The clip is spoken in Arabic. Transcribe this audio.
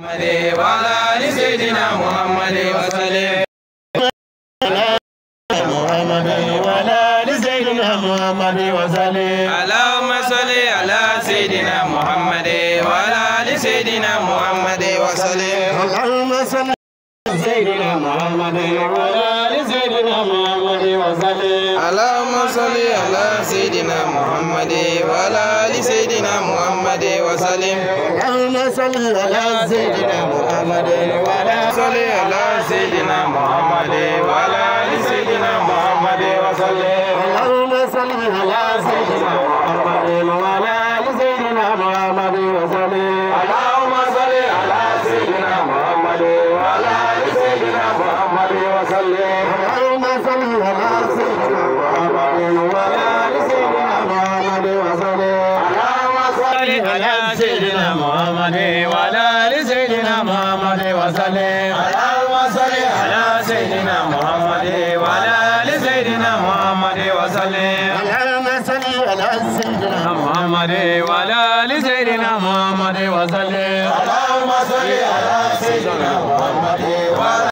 وعلى آل سيدنا محمد وسلم. اللهم صل على سيدنا محمد وعلى آل سيدنا محمد وسلم. اللهم صل على سيدنا محمد وعلى آل سيدنا محمد وسلم. اللهم صل على سيدنا محمد وعلى آل سيدنا محمد وسلم. اللهم صل على سيدنا محمد وعلى صل على سيدنا محمد وعلى آل سيدنا محمد وسلم. اللهم صل على سيدنا محمد وعلى آل سيدنا محمد وسلم. اللهم صل على سيدنا محمد وعلى آل سيدنا محمد وسلم. اللهم صل على سيدنا محمد وعلى آل سيدنا محمد وسلم. اللهم صل على سيدنا محمد وعلى آل سيدنا محمد وسلم. اللهم صل على سيدنا محمد وعلى آل سيدنا محمد وسلم. اللهم صل على سيدنا محمد وعلى آل سيدنا محمد وسلم. اللهم صل على سيدنا محمد وعلى